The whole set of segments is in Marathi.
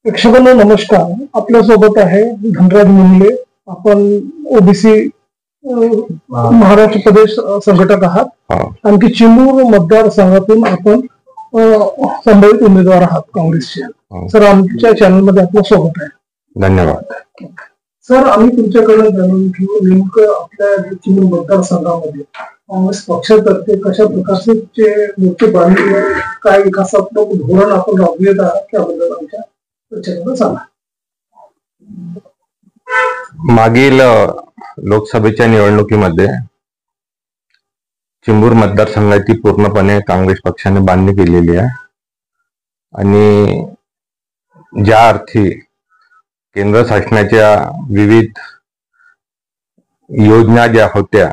प्रेक्षकांना नमस्कार. आपल्यासोबत आहे धनराज मुंडले. आपण ओबीसी महाराष्ट्र प्रदेश संघटक आहात. आणखी चिमूर मतदारसंघातून आपण संभावित उमेदवार आहात काँग्रेसचे. सर, आमच्या चॅनलमध्ये आपलं स्वागत आहे. धन्यवाद. सर, आम्ही तुमच्याकडे जाणून घेऊ नेमकं आपल्या चिमूर मतदारसंघामध्ये काँग्रेस पक्षातर्फे कशा प्रकारचे मोठे बांधले, काय विकासात्मक धोरण आपण राबवित आहात त्याबद्दल आमच्या मागील लोकसभेच्या निवडणुकीमध्ये चिंबूर मतदारसंघाची पूर्णपणे काँग्रेस पक्षाने बांधणी केलेली आहे आणि ज्या अर्थी केंद्र शासनाच्या विविध योजना ज्या होत्या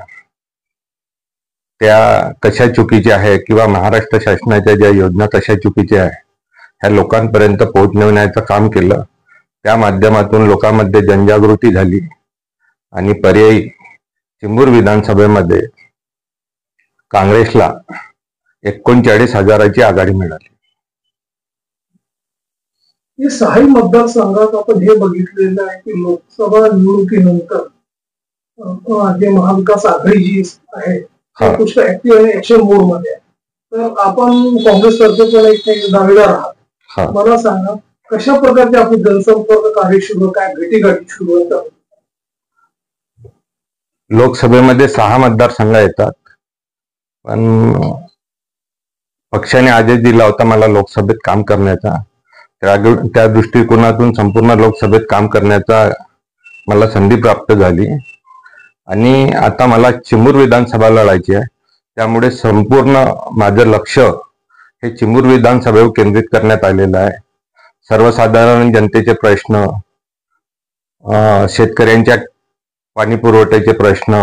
त्या कशा चुकीच्या आहे किंवा महाराष्ट्र शासनाच्या ज्या योजना कशा चुकीच्या आहे ह्या लोकांपर्यंत पोहोचवण्याचं काम केलं. त्या माध्यमातून लोकांमध्ये जनजागृती झाली आणि पर्यायी चिंबूर विधानसभेमध्ये काँग्रेसला 39,000ची आघाडी मिळाली. हे सहाही मतदारसंघात आपण हे बघितलेलं आहे की लोकसभा निवडणुकीनंतर जे महाविकास आघाडी जी आहे पुष्कळ ऍक्टिव्ह आणि ऍक्शन मोड मध्ये आहे. तर आपण काँग्रेसतर्फे पण एक दावेदार आहात. मला सांगा, कशा प्रकारचे आपले जनसंपर्क कार्य सुरू, काय भेटीगाठी सुरू होतात? लोकसभेमध्ये 6 मतदारसंघ येतात, पण पक्षाने आदेश दिला होता मला लोकसभेत काम करण्याचा. त्या दृष्टिकोनातून संपूर्ण लोकसभेत काम करण्याचा मला संधी प्राप्त झाली आणि आता मला चिमूर विधानसभा लढायची आहे. त्यामुळे संपूर्ण माझं लक्ष हे चिमूर विधानसभेवर केंद्रित करण्यात आलेलं आहे. सर्वसाधारण जनतेचे प्रश्न, शेतकऱ्यांच्या पाणी पुरवठ्याचे प्रश्न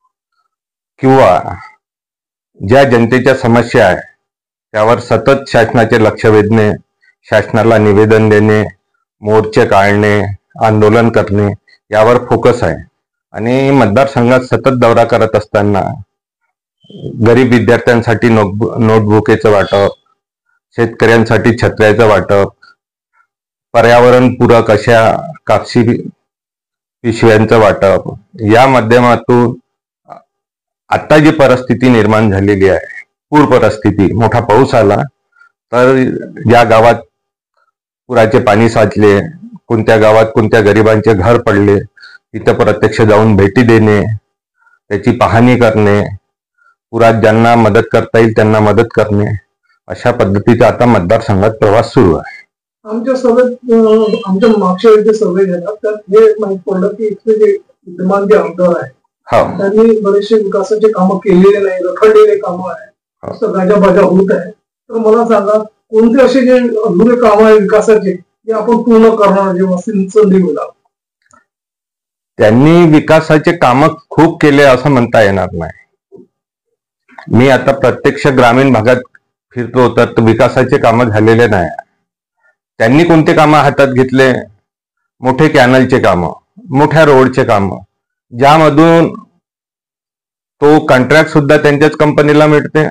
किंवा ज्या जनतेच्या समस्या आहे त्यावर सतत शासनाचे लक्ष वेधणे, शासनाला निवेदन देणे, मोर्चे काढणे, आंदोलन करणे यावर फोकस आहे. आणि मतदारसंघात सतत दौरा करत असताना गरीब विद्यार्थ्यांसाठी नोटबुकेचं वाटप, शेतकऱ्यांसाठी छत्र्याचं वाटप, पर्यावरणपूरक अशा कापसी पिशव्यांचं वाटप या माध्यमातून आता जी परिस्थिती निर्माण झालेली आहे, पूर परिस्थिती, मोठा पाऊस आला तर ज्या गावात पुराचे पाणी साचले, कोणत्या गावात कोणत्या गरिबांचे घर पडले तिथं प्रत्यक्ष जाऊन भेटी देणे, त्याची पाहणी करणे, पुरात ज्यांना मदत करता येईल त्यांना मदत करणे, अशा पद्धतीचा आता मतदारसंघात प्रवास सुरू आहे. आमच्या सभेत आमच्या मागच्या वेळी सर्वे झाला त्यात हे माहित पडलं की इथले जे विद्यमान जे आमदार आहेत त्यांनी बरेचसे विकासाचे कामं केलेले नाही, रखडलेले कामं आहे, गाजाबाजा होत आहे. तर मला सांगा, कोणते असे जे अधुरे कामं आहे विकासाचे जे आपण पूर्ण करणार जेव्हा संधी मिळाल? त्यांनी विकासाचे कामं खूप केले असं म्हणता येणार नाही. मी आता प्रत्यक्ष ग्रामीण भागात फिरतो तर विकासाचे कामं झालेले नाही. त्यांनी कोणते कामं हातात घेतले? मोठे कॅनलचे कामं, मोठ्या रोडचे कामं, ज्यामधून तो कॉन्ट्रॅक्ट सुद्धा त्यांच्याच कंपनीला मिळते,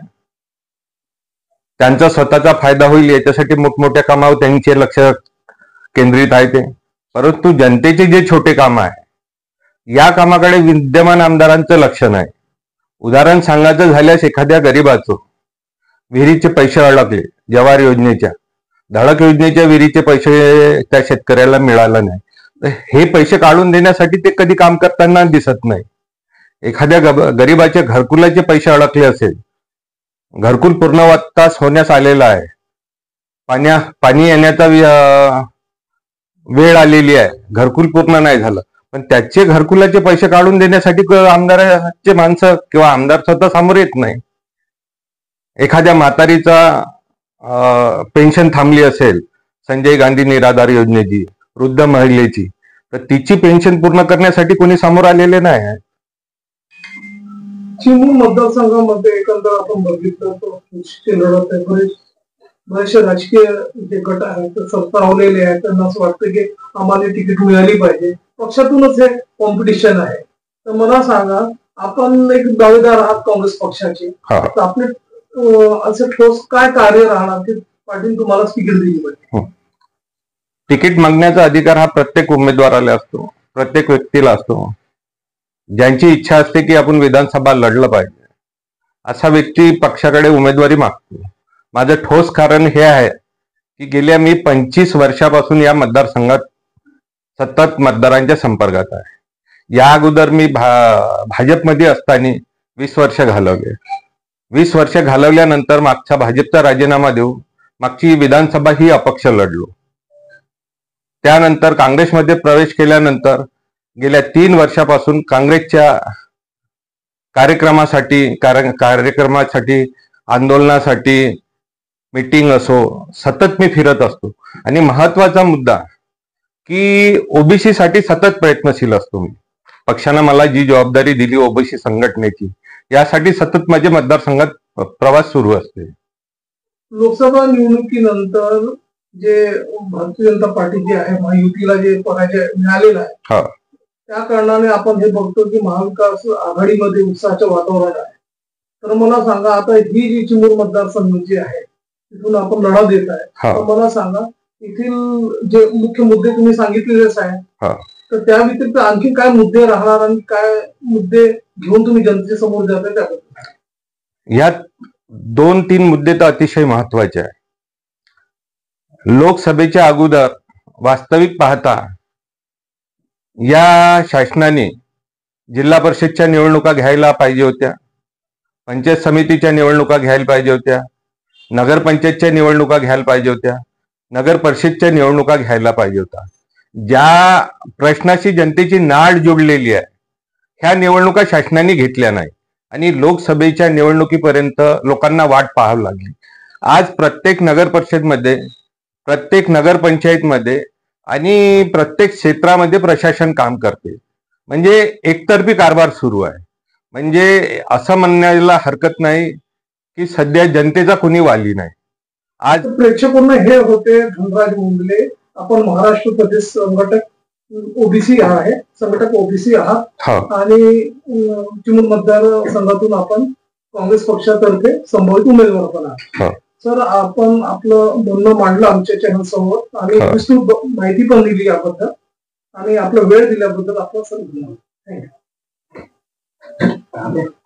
त्यांचा स्वतःचा फायदा होईल याच्यासाठी मोठमोठ्या कामावर त्यांचे लक्ष केंद्रित आहे ते. परंतु जनतेचे जे छोटे कामं आहे या कामाकडे विद्यमान आमदारांचं लक्ष नाही. उदाहरण सांगायचं झाल्यास एखाद्या गरीबाचं विहिरीचे पैसे अडकले, जवाहर योजनेच्या, धडक योजनेच्या विहिरीचे पैसे त्या शेतकऱ्याला मिळाला नाही, तर हे पैसे काढून देण्यासाठी ते कधी काम करताना दिसत नाही. एखाद्या गरीबाच्या घरकुलाचे पैसे अडकले असेल, घरकुल पूर्णवत्तास होण्यास आलेला आहे, पाणी येण्याचा वेळ आलेली आहे, घरकुल पूर्ण नाही झालं, पण त्याचे घरकुलाचे पैसे काढून देण्यासाठी आमदाराचे माणसं किंवा आमदार स्वतः समोर येत नाही. एखाद्या म्हातारीचा पेन्शन थांबली असेल, संजय गांधी निराधार योजनेची, वृद्ध महिलेची, तर तिची पेन्शन पूर्ण करण्यासाठी कोणी समोर आलेले नाही आहे. चिमूर मतदारसंघामध्ये एकंदर आपण बघितलं तर लढत आहे. बरेचसे राजकीय जे गट आहेत सत्तावलेले आहेत, त्यांना असं वाटतं की आम्हाला तिकीट मिळाली पाहिजे, पक्षातूनच हे कॉम्पिटिशन आहे. तर मला सांगा, आपण एक दावेदार आहात काँग्रेस पक्षाचे, तर आपले असं ठोस काय कार्य राहणार की पाटील तुम्हाला तिकीट दिली पाहिजे? तिकीट मागण्याचा अधिकार हा प्रत्येक उमेदवाराला असतो, प्रत्येक व्यक्तीला असतो. ज्यांची इच्छा असते की आपण विधानसभा लढलं पाहिजे असा व्यक्ती पक्षाकडे उमेदवारी मागतो. माझं ठोस कारण हे आहे की गेल्या मी 25 वर्षापासून या मतदारसंघात सतत मतदारांच्या संपर्कात आहे. या अगोदर मी भाजपमध्ये असताना 20 वर्ष घालवले. 20 वर्ष घालवल्यानंतर मागचा भाजपचा राजीनामा देऊन मागची विधानसभा ही अपक्ष लढलो. त्यानंतर काँग्रेसमध्ये प्रवेश केल्यानंतर गेल्या 3 वर्षापासून काँग्रेसच्या कार्यक्रमासाठी आंदोलनासाठी मीटिंग असो सतत मी फिरत असतो. आणि महत्वाचा मुद्दा की ओबीसी साठी सतत प्रयत्नशील असतो मी. पक्षानं मला जी जबाबदारी दिली ओबीसी संघटनेची, यासाठी सतत माझे मतदारसंघात प्रवास सुरू असते. लोकसभा निवडणुकीनंतर जे भारतीय जनता पार्टी जी आहे महायुतीला जे पराजय मिळालेला आहे त्या कारणाने आपण हे बघतो की महाविकास आघाडीमध्ये उत्साहाचं वातावरण आहे. तर मला सांगा, आता ही जी चिमूर मतदारसंघ जी आहे तिथून आपण लढा देत आहे, तर मला सांगा येथील जे मुख्य मुद्दे तुम्ही सांगितलेलेच आहे, तर त्या व्यतिरिक्त आणखी काय मुद्दे राहणार आणि काय मुद्दे घेऊन तुम्ही जनते समोर जाताय त्याबद्दल? यात 2-3 मुद्दे तर अतिशय महत्वाचे आहे. लोकसभेच्या अगोदर वास्तविक पाहता या शासनाने जिल्हा परिषदच्या निवडणुका घ्यायला पाहिजे होत्या, पंचायत समितीच्या निवडणुका घ्यायला पाहिजे होत्या, नगरपंचायतच्या निवडणुका घ्यायला पाहिजे होत्या, नगर परिषदच्या निवडणुका घ्यायला पाहिजे होत्या. ज्या प्रश्नाशी जनतेची नाळ जोडलेली आहे ह्या निवडणुका शासनाने घेतल्या नाही आणि लोकसभेच्या निवडणुकीपर्यंत लोकांना वाट पाहावी लागली. आज प्रत्येक नगर परिषदमध्ये, प्रत्येक नगरपंचायतमध्ये आणि प्रत्येक क्षेत्रामध्ये प्रशासन काम करते. म्हणजे एकतर्फी कारभार सुरू आहे. म्हणजे असं म्हणण्याला हरकत नाही की सध्या जनतेचा कोणी वाली नाही. आज प्रेक्षकांना हे होते धनराज मुंडले, आपण महाराष्ट्र प्रदेश संघटक ओबीसी आहे, संघटक ओबीसी आहात आणि चिमूर मतदार संघातून आपण काँग्रेस पक्षातर्फे संभावित उमेदवार पण आहात. सर, आपण आपलं म्हणणं मांडलं आमच्या चॅनल समोर आणि विस्तृत माहिती पण दिली याबद्दल आणि आपला वेळ दिल्याबद्दल आपला सर धन्यवाद. थँक्यू.